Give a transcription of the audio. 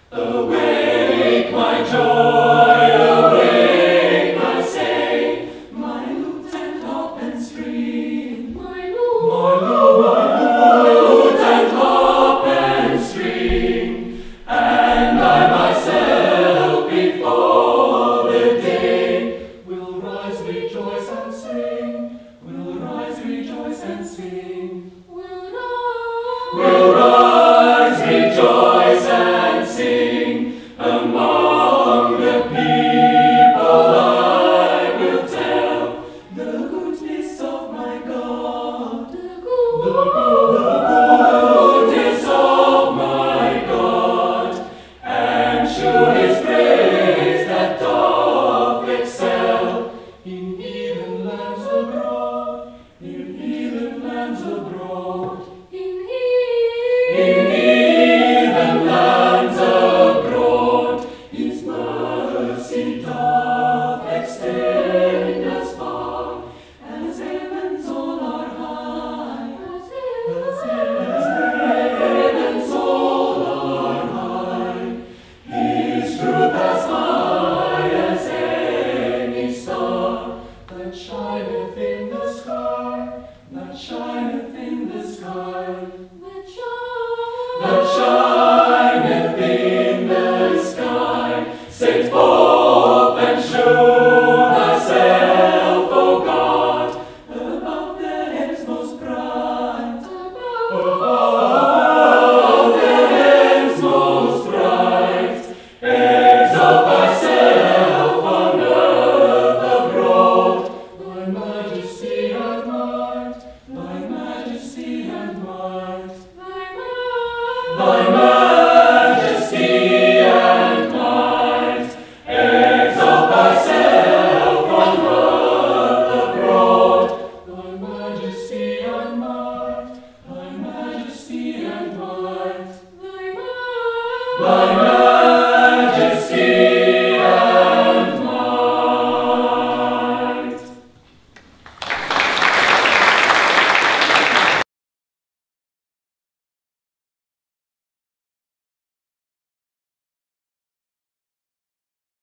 Awake, my joy, awake, I say, my lute and harp and string, my lute and harp and string, and I myself before the day will rise, rejoice and sing, will rise, rejoice and sing, will rise, rejoice and sing. Among the people I will tell the goodness of my God, the goodness of my God, and shew his praise that doth excel in heathen lands abroad, in heathen lands abroad, in heathen lands abroad. His mercy doth extend as far as heavens all are high, as heavens all are high. His truth as high as any star that shineth in the sky, that shineth in the sky, that shineth in the sky. Send forth and shew thyself, O God, above the heavens most bright, above the heavens most bright. Exalt thyself on earth abroad, thy majesty and might, thy majesty and might, thy majesty and might. Exalt thyself on earth abroad, thy majesty and might, thy majesty and might, thy